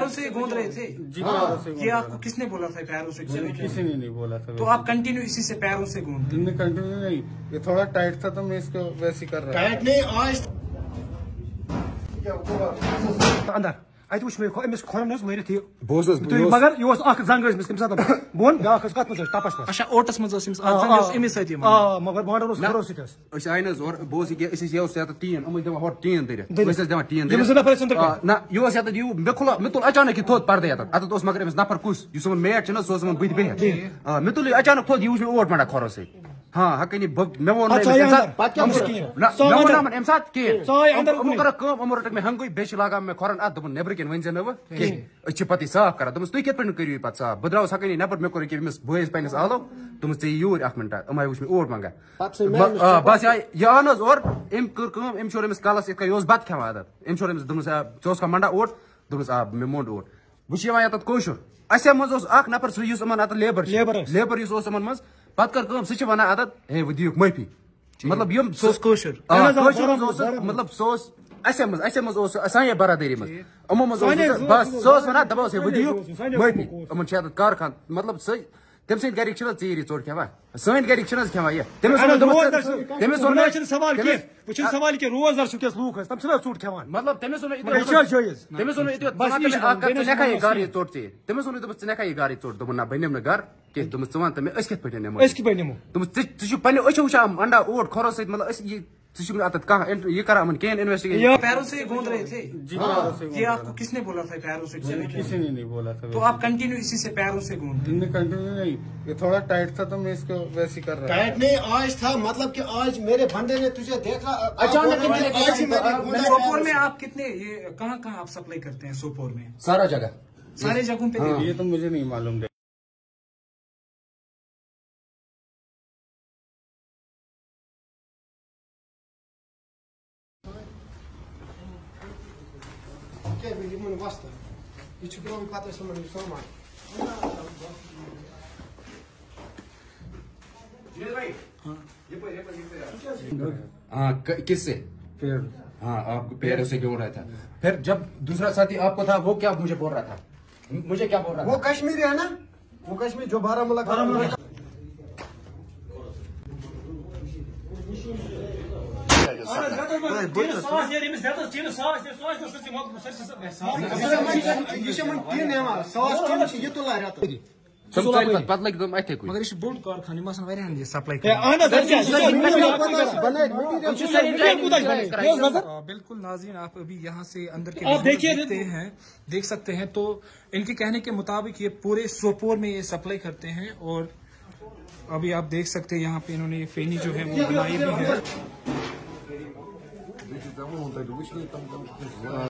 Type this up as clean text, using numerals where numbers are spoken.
से गूंद रहे थे जी। ये आपको किसने बोला था पैरों से? किसी ने नहीं बोला था। तो आप कंटिन्यू इसी से पैरों से गूंद? कंटिन्यू नहीं, ये थोड़ा टाइट था तो मैं इसको वैसे ही कर रहा टाइट नहीं आज अंदर ات वुच अमिस खोरन वरित मगर यह जंग तम बोन ब्या कत मज टपस मज अच्छा ओटस मज अमिस मगर बॉर्डर खरो सत आय बहुत टीन दिवान टीन दिवान टीन ना यह मे खुला मे तुल अचानक यह थोद पर्दे अत मगर अमिस नफर कुस मैट सह बुत बिहत मे तुल अचानक थोद यह मे ओट पड़ा खरो से हाँ हकनी मे वो यमो रट मे हंग बे लागान मे खोरन अत दोपन नेबर कन वन नो पे पत साफ कर दोपस तुम कत पे करू पे साफ बह द्रास हकनी नेबर मे कोर अमिस भैस पन्नस आलो दोपस यूर अ मिनट अम वुच मे ओट मंगा बस यह आन और अम कर अम शोर अमिस कलस इत यह बत खेवान अदत अम शोर अमिस दोपस ऐसा मंडा ओट दोपस आ मे मोड ओट वह ये कौशुर अस मज नफर सह अत लेबर मज पत कर सह वन अदत हे वह दियुक माफी मतलब यम मतलब सह साने बरादरी मज अमो मज बस सह वन दपास वह दियुक माफी अमन कारखान मतलब तम सद गर चीर चोट खेवान सन गर खेवान यह सवाल कि रोजदार लूक तम चोट खेवान मतलब तमिस गार चोट चीर तमिस वो नेखा यह गार चोट दोपन ना बनिम न गर कह दोपस वन तो मे कत पे निमो दोपस पे वुचान अंडा ओट खरो सत मतलब अत यह कर कहें इन्वेस्टिगेशन पैरों से गूंद रहे थे जी। ये आपको किसने बोला था पैरों से? किसी ने नहीं बोला था। तो आप कंटिन्यू इसी से पैरों से गूंद? कंटिन्यू नहीं, ये थोड़ा टाइट था तो मैं इसको वैसे ही कर रहा टाइट नहीं आज था मतलब कि आज मेरे बंदे ने तुझे देखा अचानक। सोपोर में आप कितने ये कहाँ आप सप्लाई करते हैं? सोपोर में सारा जगह सारे जगहों पे? ये तो मुझे नहीं मालूम। हाँ किससे? हाँ आपको पैरों से क्यों रहा था? फिर जब दूसरा साथी आपको था वो क्या मुझे बोल रहा था? मुझे क्या बोल रहा था? वो कश्मीरी है ना, वो कश्मीर जो बारामूला मगर यह बोड़ कारखान सप्लाई बिल्कुल। नाज़रीन आप अभी यहाँ से अंदर के देख सकते हैं तो इनके कहने के मुताबिक ये पूरे सोपोर में ये सप्लाई करते हैं। और अभी आप देख सकते हैं यहाँ पे इन्होंने ये फेनी जो है वो बनाई भी है।